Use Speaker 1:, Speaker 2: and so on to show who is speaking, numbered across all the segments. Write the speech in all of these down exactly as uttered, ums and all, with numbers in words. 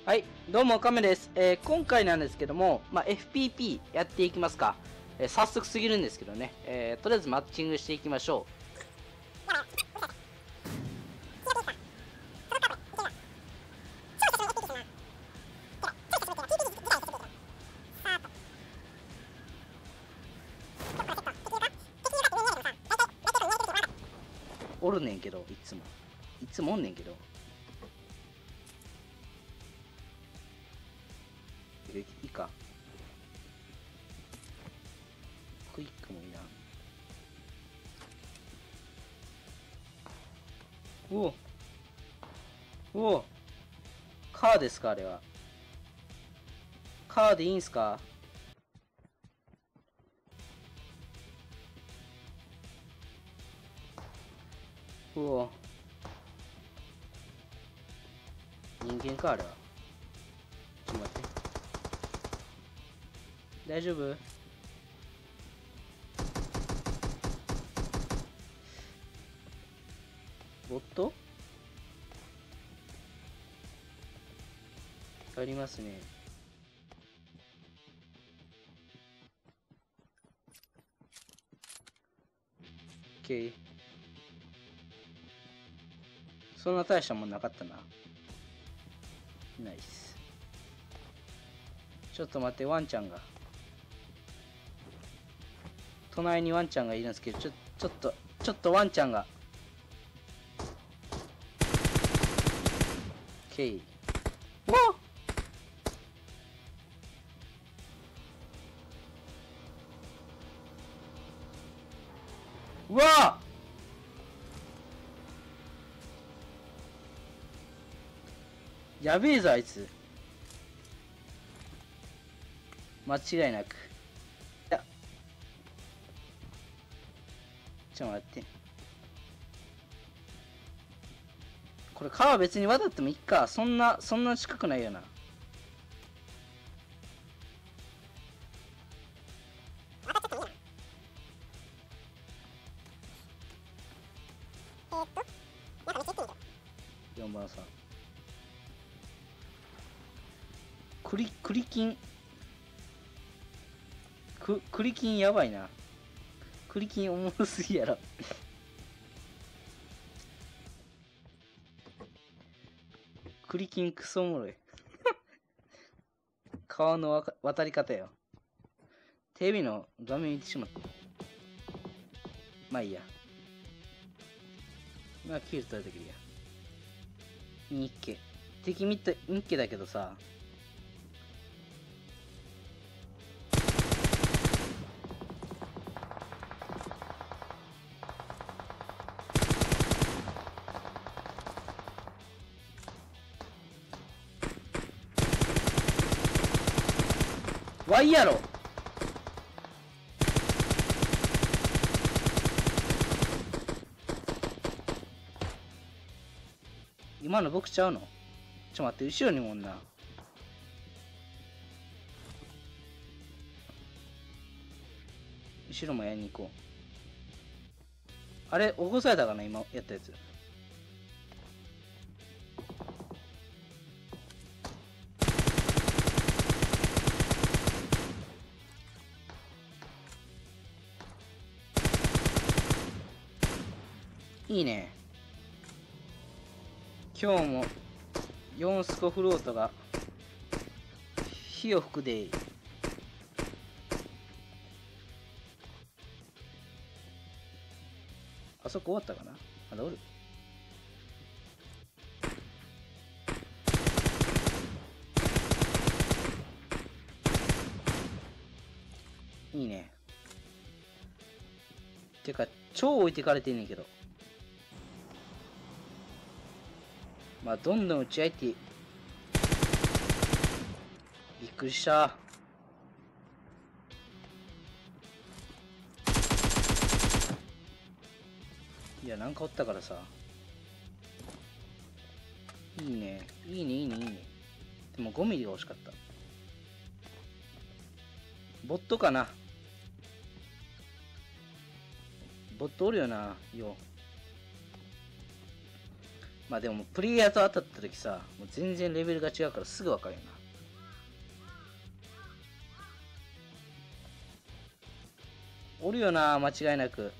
Speaker 1: はい、どうも、カメです。えー今回なんですけども、まあ、エフピーピー やっていきますか。えー早速すぎるんですけどね、えーとりあえずマッチングしていきましょう。おるねんけど、いつも。いつもおんねんけど。いいか。クイックもいいな。おおおおカーですか、あれは。カーでいいんすか？うお人間か、あれは。ちょっと待って。大丈夫？ボットありますね。OK。そんな大したもんなかったな。ナイス。ちょっと待って、ワンちゃんが。隣にワンちゃんがいるんですけど、ちょ、ちょっと、ちょっとワンちゃんが。OK。わっうわやべえぞ、あいつ。間違いなく。いや。ちょっと待って。これ川別に渡ってもいいか。そんな、そんな近くないよな。よんばんさん。クリ、クリキン。ク、クリキンやばいな。クリキンおもろすぎやろ。クリキンクソおもろい。川のわか渡り方よ。テレビの画面見てしまった。まあいいや。まあキル取れたけどいいや。日系。敵見た、日系だけどさ。ワイやろ。今の僕ちゃうの？ちょ待って、後ろにもおんな。後ろもやりに行こう。あれ、起こされたかな今やったやつ。いいね。今日もよんスコフロートが火を吹くで。あそこ終わったかな。まだおる。いいね。てか超置いてかれてんねんけど。まあどんどん打ち合いってびっくりした。いやなんかおったからさ。いいねいいねいいねいいね。でもごミリが欲しかった。ボットかな。ボットおるよなよ。 まあでもプレイヤーと当たった時さ、もう全然レベルが違うからすぐ分かるよな。おるよな、間違いなく。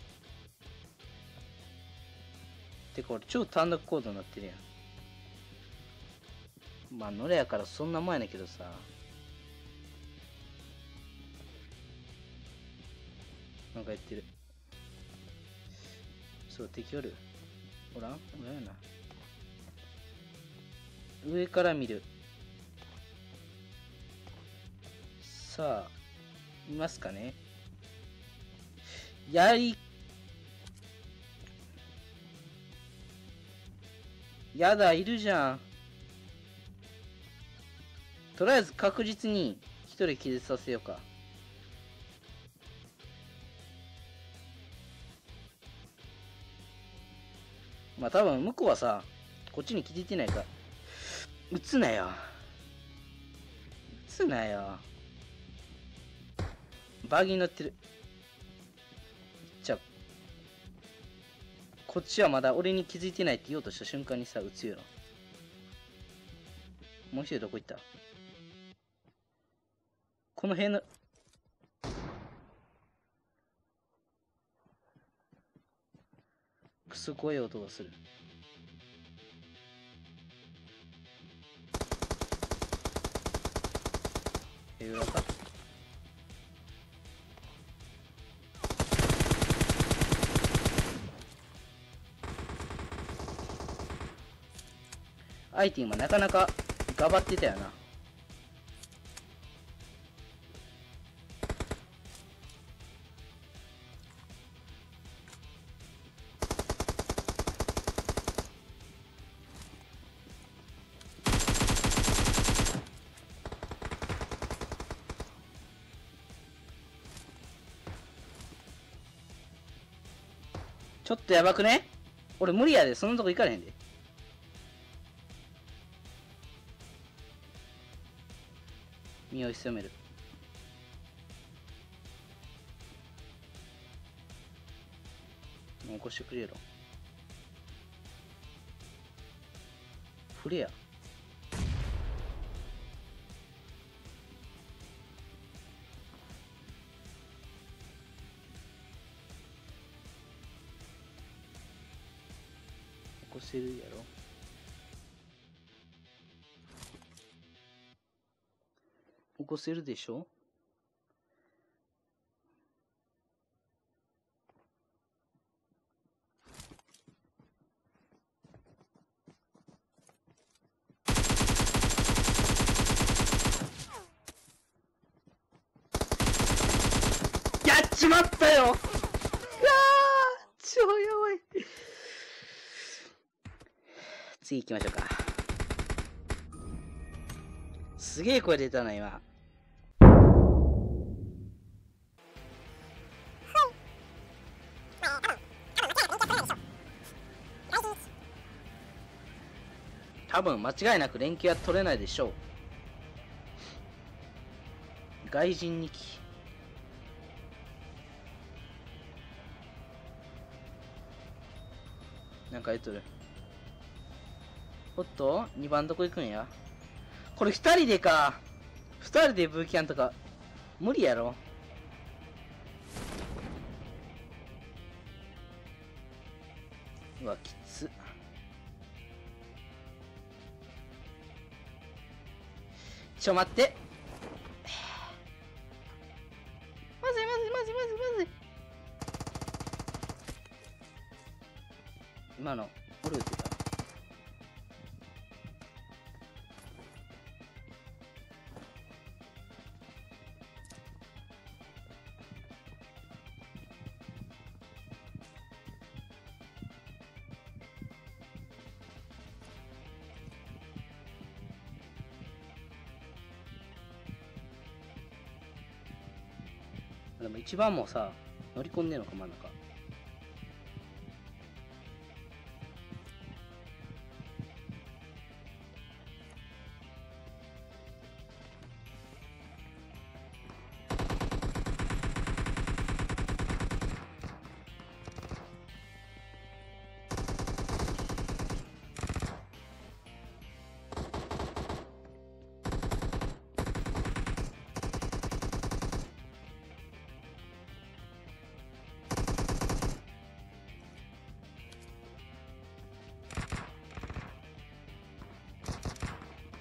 Speaker 1: てか俺超単独行動になってるやん。まあノレやからそんな前やねんけどさ。なんかやってる。そう、敵おる。おらんおらんよな。上から見る。さあ、いますかね。やり、やだ、いるじゃん。とりあえず確実に一人気絶させようか。まあ多分向こうはさ、こっちに気づいてないから。撃つなよ。撃つなよ。バーギーに乗ってる。じゃあ、こっちはまだ俺に気づいてないって言おうとした瞬間にさ、撃つよ。もう一人どこ行った？この辺の、クソ怖い音がする。え、裏か？アイティもなかなか頑張ってたよな。ちょっとやばくね？俺無理やで、そんなとこ行かれへんで。身を潜める。起こしてくれよ。フレア。起こせるやろ。起こせるでしょ。やっちまったよ。いやー、超やばい。次行きましょうか。すげえ声出たな今。多分間違いなく連携は取れないでしょう。外人にきなんか言っとる。おっとにばんどこ行くんや。これふたりでか。ふたりでブーキャンとか無理やろ。うわきつ。ちょ待って。まずいまずいまずいまずいまずい。今の俺撃ってた。でも一番もさ乗り込んでんのか真ん中。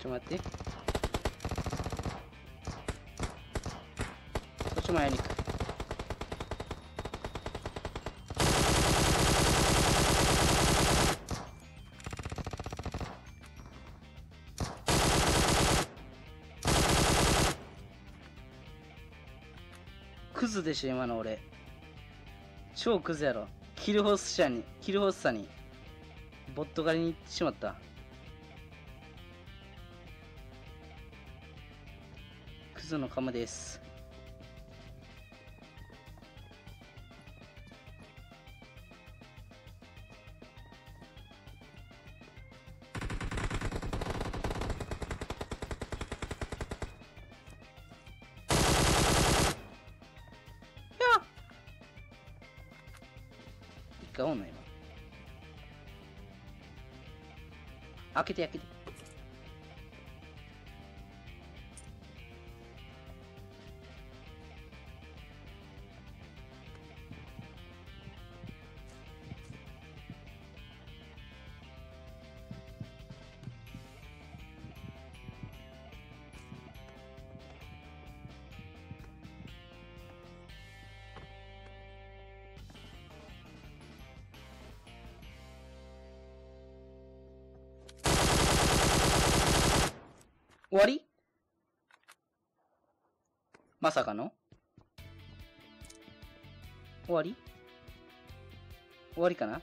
Speaker 1: ちょ待って。こっちもやりに行く。クズでしょ今の俺。超クズやろ。キルホス社にキルホスさにボット狩りに行ってしまった。クズの鎌です。一回おんの今。開けて開けて。終わり？まさかの終わり？終わりかな？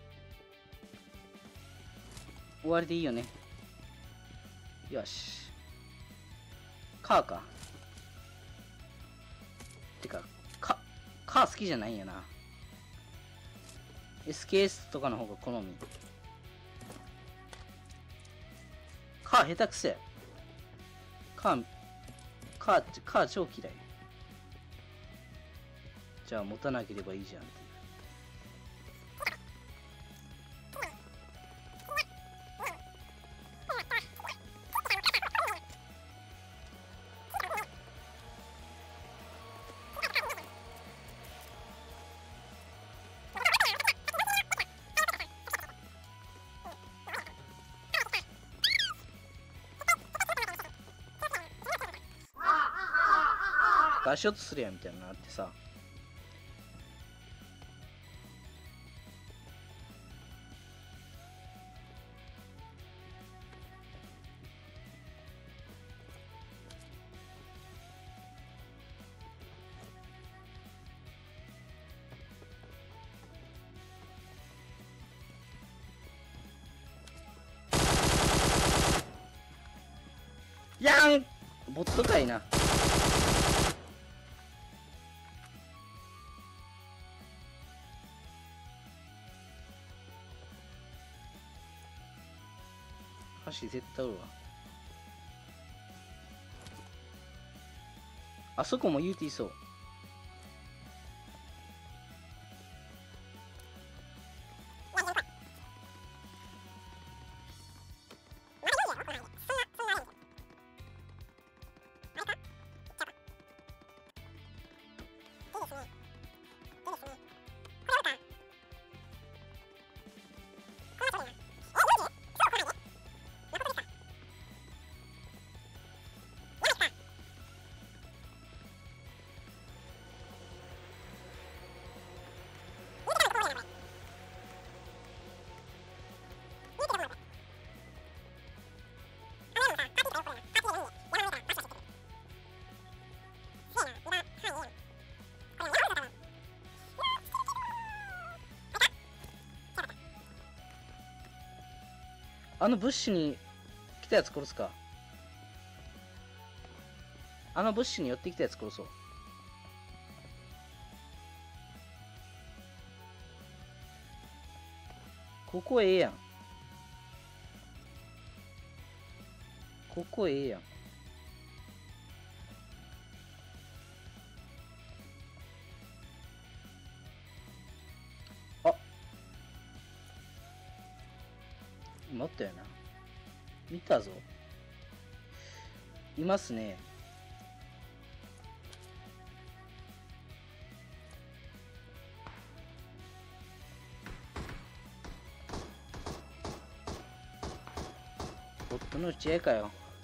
Speaker 1: 終わりでいいよね。よし。カーか。てか、カ、カー好きじゃないんやな。エスケーエス とかの方が好み。カー下手くせえ。カー、カー、カー超嫌い。じゃあ持たなければいいじゃんっていう。ガショッとするやんみたいなのあってさ。やんボットかいな。箸絶対おるわ。あそこも言うていそう。あのブッシュに来たやつ殺すか。あのブッシュに寄ってきたやつ殺そう。ここええやん。ここええやん。あ、今おったよな。見たぞ。いますね。ボットの打ち合いかよ。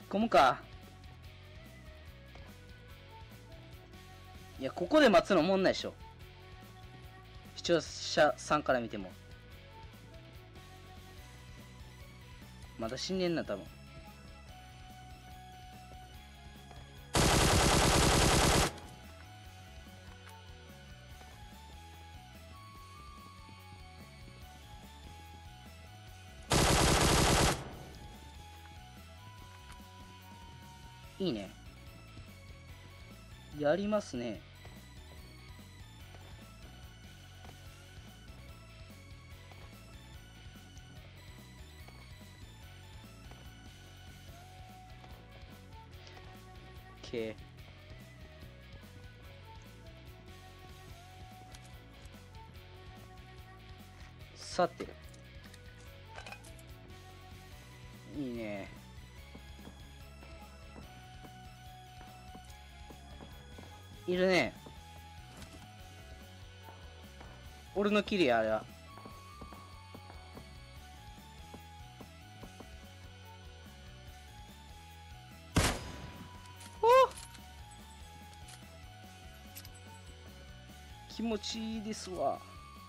Speaker 1: 込むか。いや、ここで待つのもんないでしょ。視聴者さんから見ても。まだ死んでんな、多分。いいね。やりますね。OK。さて。いいね。いるね。俺のキリや、あれは。お気持ちいいですわ。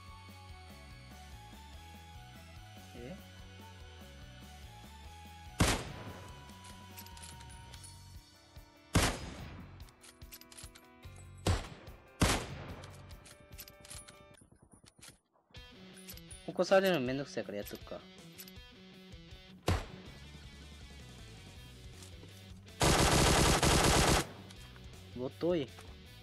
Speaker 1: え起こされるのめんどくさいからやっとくか。ボット多い。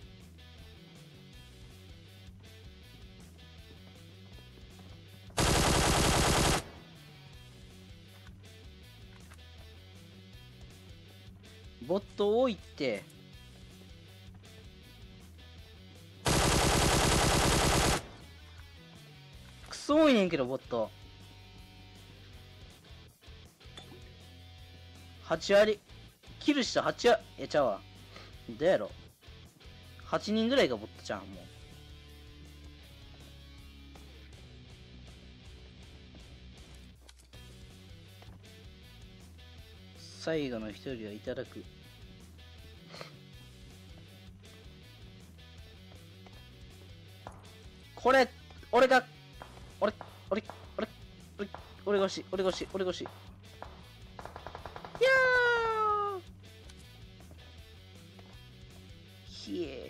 Speaker 1: ボット多いって。クソ多いねんけど、ボット。はち割。キルしたはち割。え、ちゃうわ。どうやろ。はちにんぐらいがボットじゃん、もう。最後の一人はいただく。これ、俺が、俺、俺、俺、俺、俺が欲しい、俺が欲しい、俺が欲しい。いやーひえ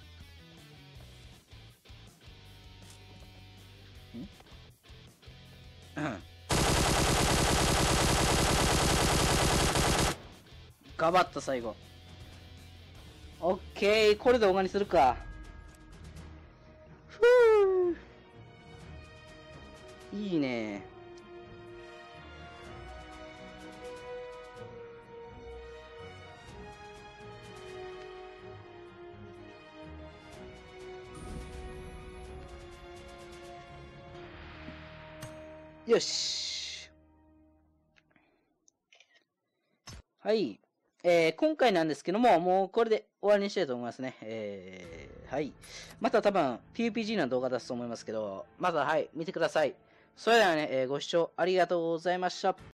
Speaker 1: ー。んうん。ガバッと最後。オッケー、これで終わりにするか。ふぅ。いいね。よし。はい。えー、今回なんですけども、もうこれで終わりにしたいと思いますね。えー、はい。また多分 ピーユーピージー の動画出すと思いますけど、まずははい、見てください。それではね、えー、ご視聴ありがとうございました。